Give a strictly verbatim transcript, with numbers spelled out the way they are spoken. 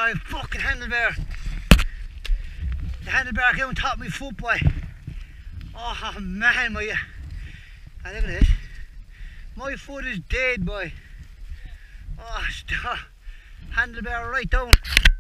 my fucking handlebar. The handlebar came on top of my foot, boy. Oh man, my... Oh, look at this. My foot is dead, boy. Oh, stop. Handlebar right down.